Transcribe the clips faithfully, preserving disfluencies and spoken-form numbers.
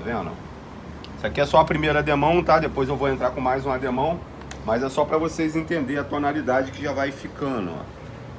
Tá vendo? Isso aqui é só a primeira demão, tá? Depois eu vou entrar com mais uma demão. Mas é só para vocês entenderem a tonalidade que já vai ficando, ó.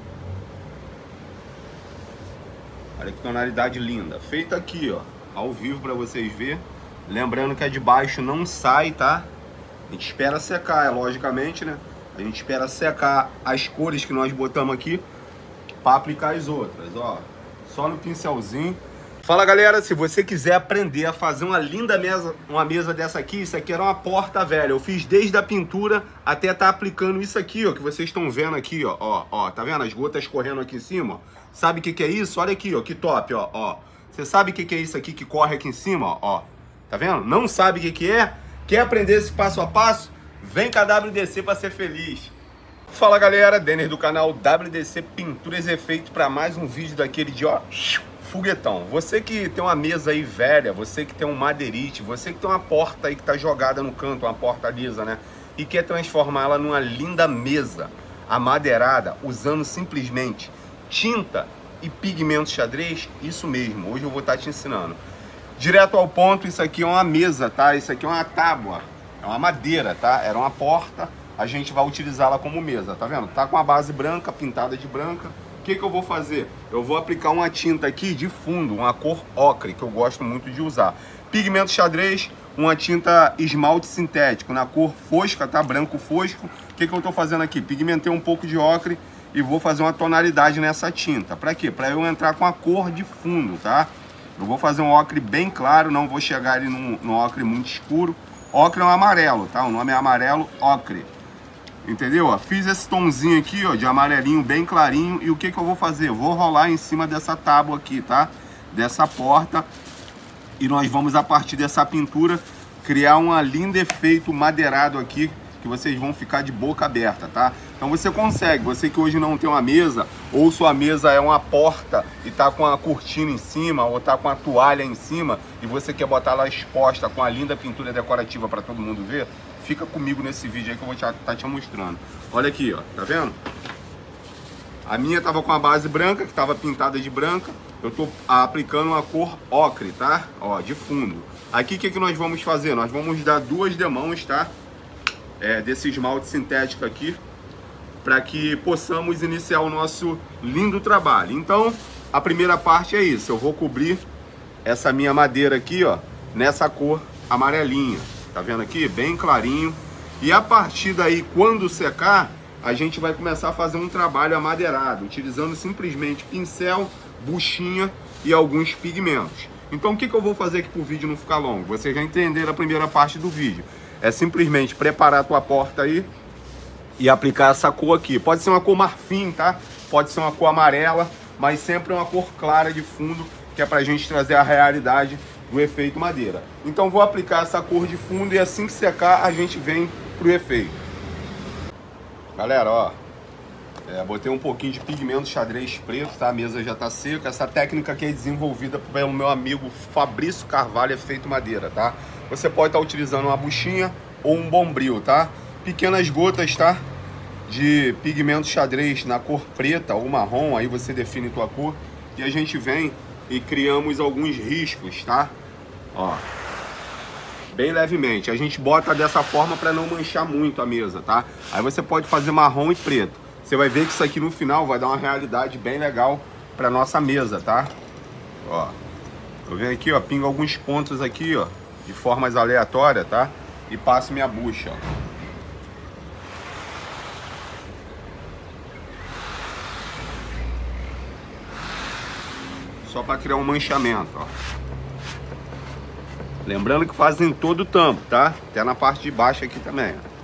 Olha que tonalidade linda. Feita aqui, ó, ao vivo para vocês verem. Lembrando que a de baixo não sai, tá? A gente espera secar, é, logicamente, né? A gente espera secar as cores que nós botamos aqui para aplicar as outras, ó. Só no pincelzinho. Fala, galera, se você quiser aprender a fazer uma linda mesa, uma mesa dessa aqui, isso aqui era uma porta velha. Eu fiz desde a pintura até estar tá aplicando isso aqui, ó, que vocês estão vendo aqui, ó, ó, ó, tá vendo as gotas correndo aqui em cima, ó? Sabe o que que é isso? Olha aqui, ó, que top, ó, ó. Você sabe o que que é isso aqui que corre aqui em cima, ó, ó. Tá vendo? Não sabe o que que é? Quer aprender esse passo a passo? Vem com a W D C para ser feliz. Fala, galera, Denner do canal W D C Pinturas e Efeitos para mais um vídeo daquele de, ó, foguetão. Você que tem uma mesa aí velha, você que tem um madeirite, você que tem uma porta aí que tá jogada no canto, uma porta lisa, né? E quer transformá-la numa linda mesa amadeirada, usando simplesmente tinta e pigmento xadrez, isso mesmo, hoje eu vou estar te ensinando. Direto ao ponto, isso aqui é uma mesa, tá? Isso aqui é uma tábua, é uma madeira, tá? Era uma porta, a gente vai utilizá-la como mesa, tá vendo? Tá com a base branca, pintada de branca. O que que eu vou fazer? Eu vou aplicar uma tinta aqui de fundo, uma cor ocre, que eu gosto muito de usar. Pigmento xadrez, uma tinta esmalte sintético, na cor fosca, tá? Branco fosco. O que que eu tô fazendo aqui? Pigmentei um pouco de ocre e vou fazer uma tonalidade nessa tinta. Para quê? Para eu entrar com a cor de fundo, tá? Eu vou fazer um ocre bem claro, não vou chegar ali no, no ocre muito escuro. Ocre é um amarelo, tá? O nome é amarelo ocre. Entendeu? Ó, fiz esse tomzinho aqui, ó, de amarelinho bem clarinho. E o que que eu vou fazer? Eu vou rolar em cima dessa tábua aqui, tá? Dessa porta. E nós vamos, a partir dessa pintura, criar um lindo efeito madeirado aqui, que vocês vão ficar de boca aberta, tá? Então você consegue, você que hoje não tem uma mesa, ou sua mesa é uma porta e tá com a cortina em cima, ou tá com a toalha em cima, e você quer botar ela exposta com a linda pintura decorativa para todo mundo ver, fica comigo nesse vídeo aí que eu vou estar tá te mostrando. Olha aqui, ó, tá vendo? A minha tava com a base branca, que tava pintada de branca, eu tô aplicando uma cor ocre, tá? Ó, de fundo. Aqui o que que nós vamos fazer? Nós vamos dar duas demãos, tá? É, desse esmalte sintético aqui, para que possamos iniciar o nosso lindo trabalho. Então, a primeira parte é isso. Eu vou cobrir essa minha madeira aqui, ó, nessa cor amarelinha. Tá vendo aqui? Bem clarinho. E a partir daí, quando secar, a gente vai começar a fazer um trabalho amadeirado, utilizando simplesmente pincel, buchinha e alguns pigmentos. Então, o que que eu vou fazer aqui para o vídeo não ficar longo? Vocês já entenderam a primeira parte do vídeo. É simplesmente preparar a tua porta aí e aplicar essa cor aqui. Pode ser uma cor marfim, tá? Pode ser uma cor amarela, mas sempre uma cor clara de fundo, que é pra gente trazer a realidade do efeito madeira. Então vou aplicar essa cor de fundo e assim que secar a gente vem pro efeito. Galera, ó, é, botei um pouquinho de pigmento xadrez preto, tá? A mesa já tá seca. Essa técnica aqui é desenvolvida pelo meu amigo Fabrício Carvalho, Efeito Madeira, tá? Você pode estar utilizando uma buchinha ou um bombril, tá? Pequenas gotas, tá? De pigmento xadrez na cor preta ou marrom, aí você define tua cor. E a gente vem e criamos alguns riscos, tá? Ó, bem levemente. A gente bota dessa forma para não manchar muito a mesa, tá? Aí você pode fazer marrom e preto. Você vai ver que isso aqui no final vai dar uma realidade bem legal para nossa mesa, tá? Ó, eu venho aqui, ó, pingo alguns pontos aqui, ó, de formas aleatórias, tá? E passo minha bucha, ó. Só para criar um manchamento, ó. Lembrando que faz em todo o tampo, tá? Até na parte de baixo aqui também, ó.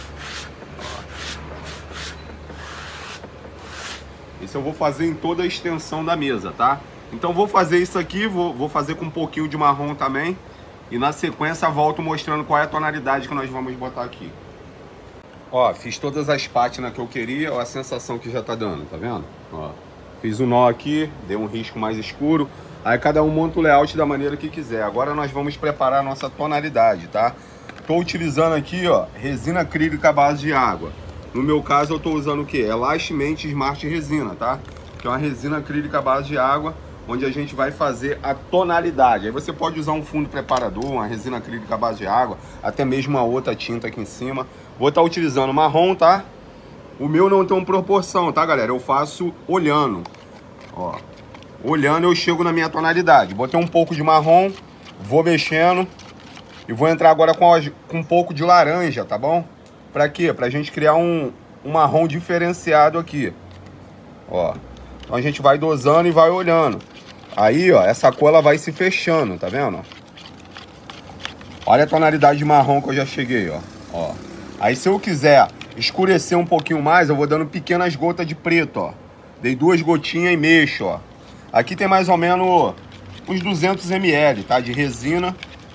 Isso eu vou fazer em toda a extensão da mesa, tá? Então vou fazer isso aqui, vou, vou fazer com um pouquinho de marrom também. E na sequência volto mostrando qual é a tonalidade que nós vamos botar aqui. Ó, fiz todas as pátinas que eu queria, ó a sensação que já tá dando, tá vendo? Ó, fiz um nó aqui, dei um risco mais escuro. Aí cada um monta o layout da maneira que quiser. Agora nós vamos preparar a nossa tonalidade, tá? Tô utilizando aqui, ó, resina acrílica à base de água. No meu caso eu tô usando o que? Elastamente Smart Resina, tá? Que é uma resina acrílica à base de água. onde a gente vai fazer a tonalidade. Aí você pode usar um fundo preparador, uma resina acrílica à base de água, até mesmo uma outra tinta aqui em cima. Vou estar utilizando marrom, tá? O meu não tem uma proporção, tá, galera? Eu faço olhando. Ó, olhando eu chego na minha tonalidade. Botei um pouco de marrom, vou mexendo e vou entrar agora com, com um pouco de laranja, tá bom? Pra quê? Pra gente criar um, um marrom diferenciado aqui. Ó, então a gente vai dosando e vai olhando. Aí, ó, essa cor ela vai se fechando, tá vendo? Olha a tonalidade de marrom que eu já cheguei, ó. Ó. Aí se eu quiser escurecer um pouquinho mais, eu vou dando pequenas gotas de preto, ó. Dei duas gotinhas e mexo, ó. Aqui tem mais ou menos uns duzentos mililitros, tá? De resina.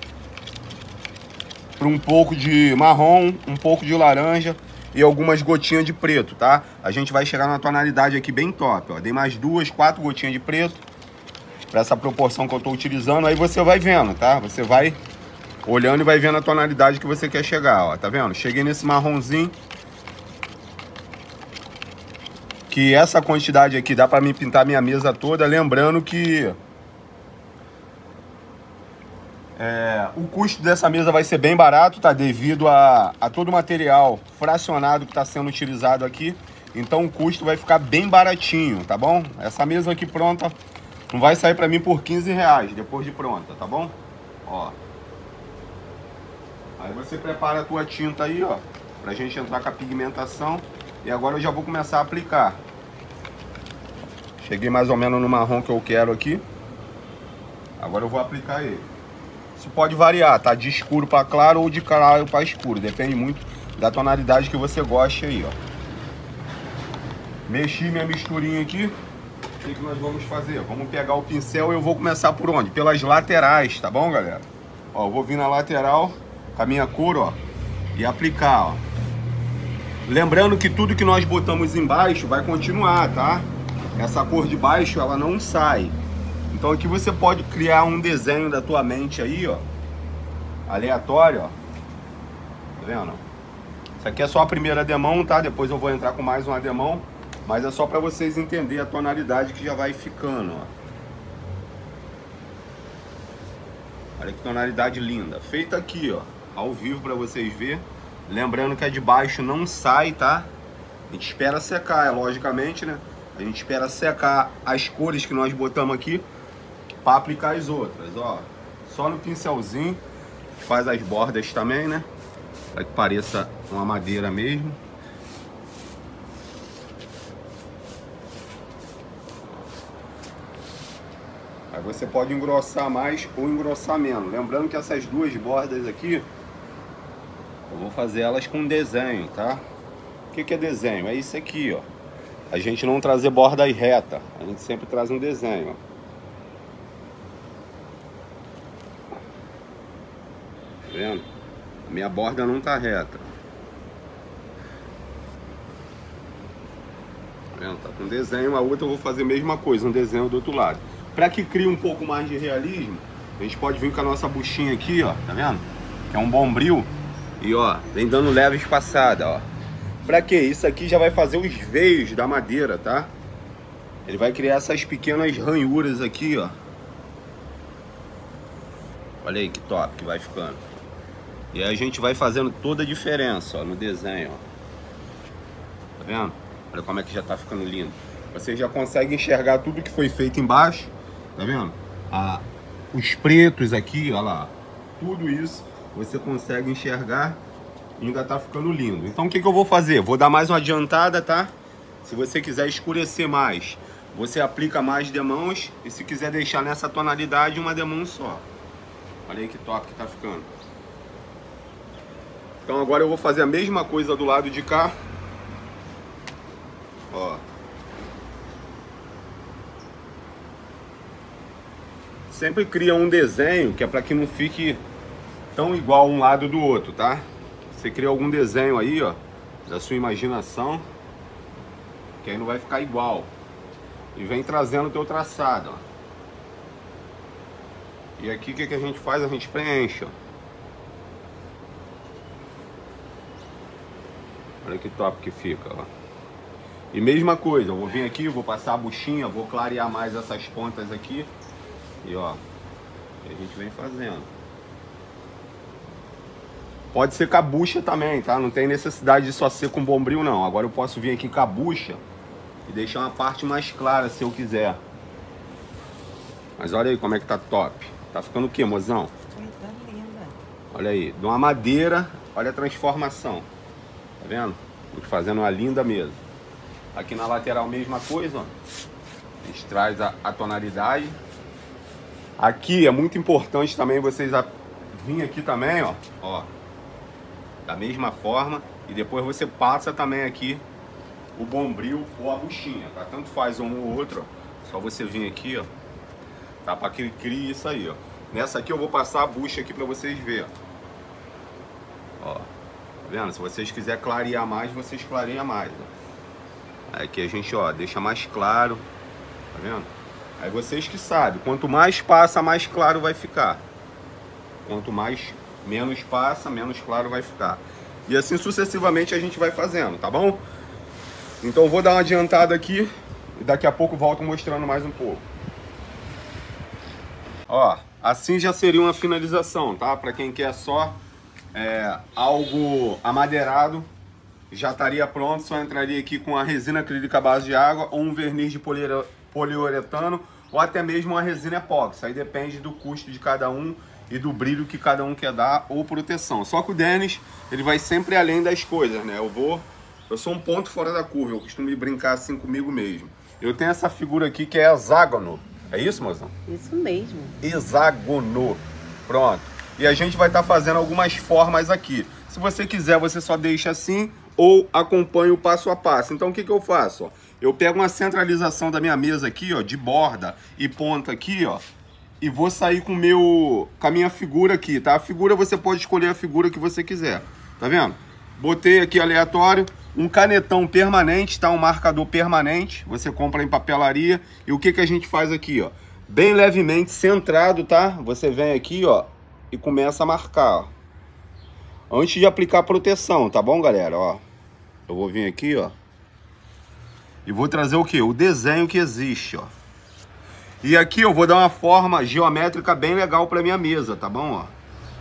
Para um pouco de marrom, um pouco de laranja e algumas gotinhas de preto, tá? A gente vai chegar numa tonalidade aqui bem top, ó. Dei mais duas, quatro gotinhas de preto. Para essa proporção que eu tô utilizando. Aí você vai vendo, tá? Você vai olhando e vai vendo a tonalidade que você quer chegar, ó. Tá vendo? Cheguei nesse marronzinho. Que essa quantidade aqui dá para mim pintar minha mesa toda. Lembrando que é, o custo dessa mesa vai ser bem barato, tá? Devido a, a todo o material fracionado que está sendo utilizado aqui. Então o custo vai ficar bem baratinho, tá bom? Essa mesa aqui pronta não vai sair para mim por quinze reais depois de pronta, tá bom? Ó. Aí você prepara a tua tinta aí, ó, pra gente entrar com a pigmentação. E agora eu já vou começar a aplicar. Cheguei mais ou menos no marrom que eu quero aqui. Agora eu vou aplicar ele. Isso pode variar, tá? De escuro para claro ou de claro para escuro. Depende muito da tonalidade que você goste aí, ó. Mexi minha misturinha aqui. O que, que nós vamos fazer? Vamos pegar o pincel e eu vou começar por onde? Pelas laterais, tá bom, galera? Ó, eu vou vir na lateral com a minha cor, ó, e aplicar, ó. Lembrando que tudo que nós botamos embaixo vai continuar, tá? Essa cor de baixo, ela não sai. Então aqui você pode criar um desenho da tua mente aí, ó, aleatório, ó. Tá vendo? Isso aqui é só a primeira demão, tá? Depois eu vou entrar com mais uma demão. Mas é só para vocês entenderem a tonalidade que já vai ficando, ó. Olha que tonalidade linda. Feita aqui, ó, ao vivo para vocês verem. Lembrando que a de baixo não sai, tá? A gente espera secar, é, logicamente, né? A gente espera secar as cores que nós botamos aqui para aplicar as outras, ó. Só no pincelzinho. Faz as bordas também, né? Para que pareça uma madeira mesmo. Aí você pode engrossar mais ou engrossar menos. Lembrando que essas duas bordas aqui, eu vou fazer elas com desenho, tá? O que que é desenho? É isso aqui, ó. A gente não trazer borda reta. A gente sempre traz um desenho, ó. Tá vendo? A minha borda não tá reta. Tá vendo? Tá com desenho. A outra eu vou fazer a mesma coisa, um desenho do outro lado. Para que crie um pouco mais de realismo, a gente pode vir com a nossa buchinha aqui, ó, tá vendo? Que é um bombril. E ó, vem dando leve espaçada, ó. Pra quê? Isso aqui já vai fazer os veios da madeira, tá? Ele vai criar essas pequenas ranhuras aqui, ó. Olha aí que top que vai ficando. E aí a gente vai fazendo toda a diferença, ó, no desenho, ó. Tá vendo? Olha como é que já tá ficando lindo. Você já consegue enxergar tudo que foi feito embaixo. Tá vendo? Ah, os pretos aqui, ó lá. Tudo isso você consegue enxergar e ainda tá ficando lindo. Então o que que eu vou fazer? Vou dar mais uma adiantada, tá? Se você quiser escurecer mais, você aplica mais demãos. E se quiser deixar nessa tonalidade, uma demão só. Olha aí que top que tá ficando. Então agora eu vou fazer a mesma coisa do lado de cá. Ó. Sempre cria um desenho que é para que não fique tão igual um lado do outro, tá? Você cria algum desenho aí, ó, da sua imaginação, que aí não vai ficar igual. E vem trazendo o teu traçado, ó. E aqui o que, que a gente faz? A gente preenche, ó. Olha que top que fica, ó. E mesma coisa, eu vou vir aqui, vou passar a buchinha, vou clarear mais essas pontas aqui. E ó, e a gente vem fazendo. Pode ser com a bucha também, tá? Não tem necessidade de só ser com bombril não. Agora eu posso vir aqui com a bucha e deixar uma parte mais clara se eu quiser. Mas olha aí como é que tá top. Tá ficando o que, mozão? Coisa linda. Olha aí, de uma madeira, olha a transformação. Tá vendo? Tô fazendo uma linda mesa. Aqui na lateral mesma coisa, ó. A gente traz a, a tonalidade. Aqui é muito importante também vocês a, vir aqui também, ó. Ó. Da mesma forma. E depois você passa também aqui o bombril ou a buchinha, tá? Tanto faz um ou outro, ó. Só você vir aqui, ó. Tá? Pra que crie isso aí, ó. Nessa aqui eu vou passar a bucha aqui pra vocês verem, ó. Ó. Tá vendo? Se vocês quiserem clarear mais, vocês clareiam mais, ó. Aqui a gente, ó, deixa mais claro. Tá vendo? Aí vocês que sabem. Quanto mais passa, mais claro vai ficar. Quanto mais menos passa, menos claro vai ficar. E assim sucessivamente a gente vai fazendo, tá bom? Então eu vou dar uma adiantada aqui. E daqui a pouco volto mostrando mais um pouco. Ó, assim já seria uma finalização, tá? Para quem quer só é, algo amadeirado, já estaria pronto. Só entraria aqui com a resina acrílica à base de água ou um verniz de poliuretano ou até mesmo uma resina epóxi. Aí depende do custo de cada um e do brilho que cada um quer dar ou proteção. Só que o Denis, ele vai sempre além das coisas, né? Eu vou, eu sou um ponto fora da curva, eu costumo brincar assim comigo mesmo. Eu tenho essa figura aqui que é hexágono. É isso, mozão? Isso mesmo. Hexágono. Pronto. E a gente vai estar tá fazendo algumas formas aqui. Se você quiser, você só deixa assim ou acompanha o passo a passo. Então o que que eu faço? Ó? Eu pego uma centralização da minha mesa aqui, ó, de borda e ponta aqui, ó, e vou sair com, meu, com a minha figura aqui, tá? A figura você pode escolher a figura que você quiser, tá vendo? Botei aqui aleatório, um canetão permanente, tá? Um marcador permanente, você compra em papelaria. E o que que a gente faz aqui, ó? Bem levemente centrado, tá? Você vem aqui, ó, e começa a marcar, ó. Antes de aplicar proteção, tá bom, galera? Ó, eu vou vir aqui, ó, e vou trazer o que? O desenho que existe, ó. E aqui eu vou dar uma forma geométrica bem legal para minha mesa, tá bom? Ó.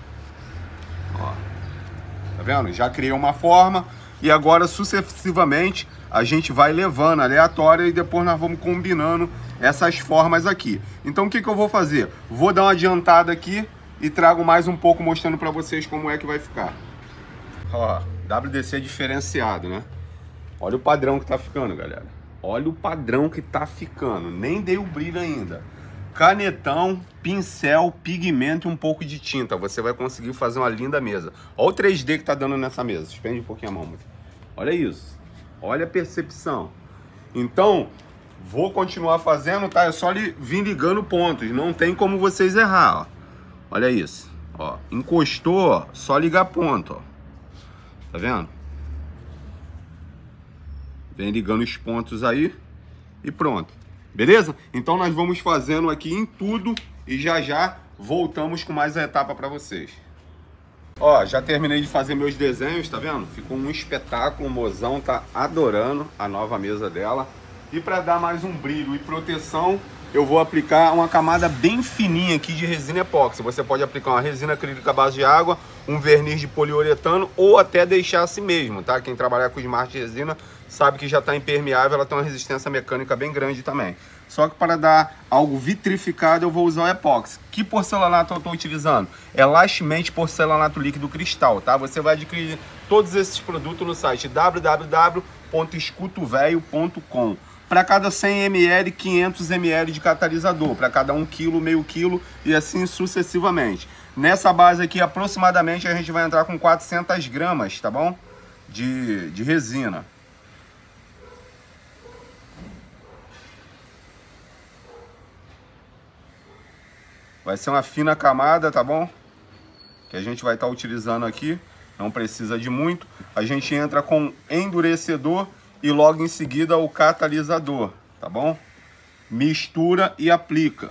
Ó. Tá vendo? Já criei uma forma e agora sucessivamente a gente vai levando aleatória e depois nós vamos combinando essas formas aqui. Então o que que eu vou fazer? Vou dar uma adiantada aqui e trago mais um pouco mostrando para vocês como é que vai ficar. Ó, W D C diferenciado, né? Olha o padrão que tá ficando, galera. Olha o padrão que tá ficando. Nem dei o brilho ainda. Canetão, pincel, pigmento e um pouco de tinta. Você vai conseguir fazer uma linda mesa. Olha o três D que tá dando nessa mesa. Suspende um pouquinho a mão. Olha isso. Olha a percepção. Então, vou continuar fazendo, tá? É só li vir ligando pontos. Não tem como vocês errar, ó. Olha isso. Ó, encostou, ó, só ligar ponto, ó. Tá vendo? Vem ligando os pontos aí e pronto. Beleza? Então nós vamos fazendo aqui em tudo e já já voltamos com mais a etapa para vocês. Ó, já terminei de fazer meus desenhos, tá vendo? Ficou um espetáculo, o mozão tá adorando a nova mesa dela. E para dar mais um brilho e proteção, eu vou aplicar uma camada bem fininha aqui de resina epóxi. Você pode aplicar uma resina acrílica à base de água, um verniz de poliuretano ou até deixar assim mesmo, tá? Quem trabalhar com Smart Resina sabe que já está impermeável, ela tem uma resistência mecânica bem grande também. Só que para dar algo vitrificado eu vou usar o epóxi. Que porcelanato eu estou utilizando? É Lastmente porcelanato líquido cristal, tá? Você vai adquirir todos esses produtos no site w w w ponto escutovelho ponto com. Para cada cem mililitros, quinhentos mililitros de catalisador. Para cada um quilo, meio quilo e assim sucessivamente. Nessa base aqui, aproximadamente, a gente vai entrar com quatrocentas gramas, tá bom? De, de resina. Vai ser uma fina camada, tá bom? Que a gente vai estar utilizando aqui. Não precisa de muito. A gente entra com endurecedor e logo em seguida o catalisador, tá bom? Mistura e aplica.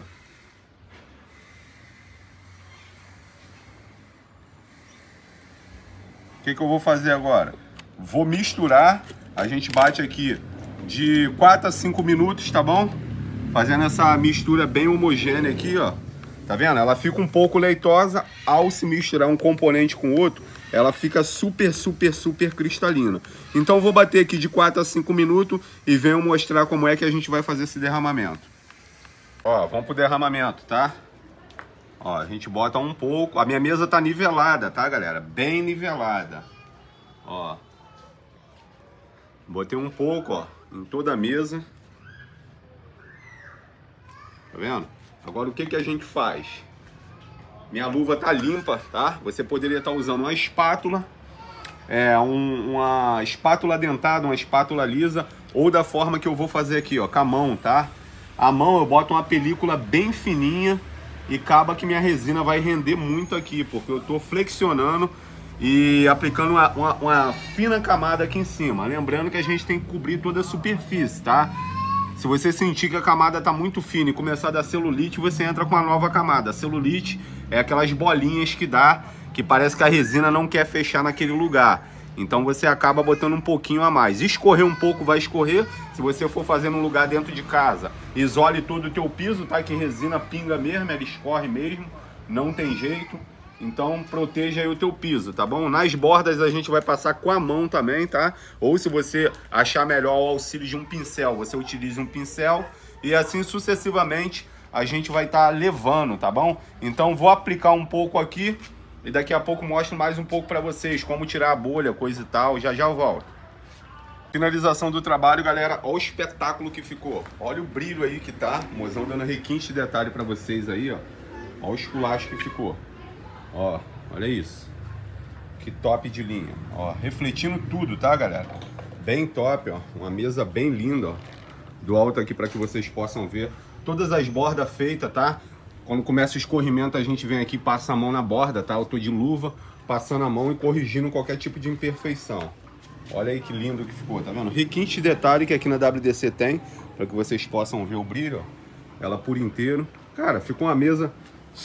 O que que eu vou fazer agora? Vou misturar. A gente bate aqui de quatro a cinco minutos, tá bom? Fazendo essa mistura bem homogênea aqui, ó. Tá vendo? Ela fica um pouco leitosa. Ao se misturar um componente com o outro, ela fica super, super, super cristalina. Então vou bater aqui de quatro a cinco minutos e venho mostrar como é que a gente vai fazer esse derramamento. Ó, vamos pro derramamento, tá? Ó, a gente bota um pouco. A minha mesa tá nivelada, tá, galera? Bem nivelada. Ó. Botei um pouco, ó, em toda a mesa. Tá vendo? Agora o que que a gente faz? Minha luva tá limpa, tá? Você poderia estar usando uma espátula, é, um, uma espátula dentada, uma espátula lisa, ou da forma que eu vou fazer aqui, ó, com a mão, tá? A mão eu boto uma película bem fininha e acaba que minha resina vai render muito aqui, porque eu tô flexionando e aplicando uma, uma, uma fina camada aqui em cima. Lembrando que a gente tem que cobrir toda a superfície, tá? Se você sentir que a camada tá muito fina e começar a dar celulite, você entra com uma nova camada. A celulite é aquelas bolinhas que dá, que parece que a resina não quer fechar naquele lugar. Então você acaba botando um pouquinho a mais. Escorrer um pouco vai escorrer. Se você for fazer num lugar dentro de casa, isole todo o teu piso, tá? Que resina pinga mesmo, ela escorre mesmo, não tem jeito. Então proteja aí o teu piso, tá bom? Nas bordas a gente vai passar com a mão também, tá? Ou se você achar melhor o auxílio de um pincel, você utiliza um pincel e assim sucessivamente a gente vai estar tá levando, tá bom? Então vou aplicar um pouco aqui e daqui a pouco mostro mais um pouco para vocês como tirar a bolha, coisa e tal. Já já eu volto. Finalização do trabalho, galera. Olha o espetáculo que ficou. Olha o brilho aí que tá. O mozão dando requinte de detalhe para vocês aí, ó. Olha o esculacho que ficou. Ó, olha isso. Que top de linha. Ó, refletindo tudo, tá, galera? Bem top, ó. Uma mesa bem linda, ó. Do alto aqui para que vocês possam ver. Todas as bordas feitas, tá? Quando começa o escorrimento, a gente vem aqui e passa a mão na borda, tá? Eu tô de luva, passando a mão e corrigindo qualquer tipo de imperfeição. Olha aí que lindo que ficou, tá vendo? Requinte de detalhe que aqui na W D C tem, para que vocês possam ver o brilho, ó. Ela por inteiro. Cara, ficou uma mesa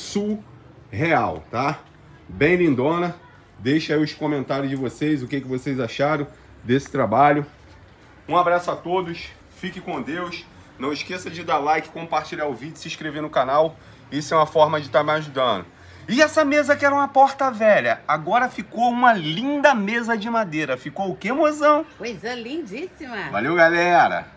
surreal, tá? Bem lindona. Deixa aí os comentários de vocês, o que, que vocês acharam desse trabalho. Um abraço a todos, fique com Deus. Não esqueça de dar like, compartilhar o vídeo, se inscrever no canal. Isso é uma forma de estar me ajudando. E essa mesa que era uma porta velha, agora ficou uma linda mesa de madeira. Ficou o quê, mozão? Coisa lindíssima. Valeu, galera!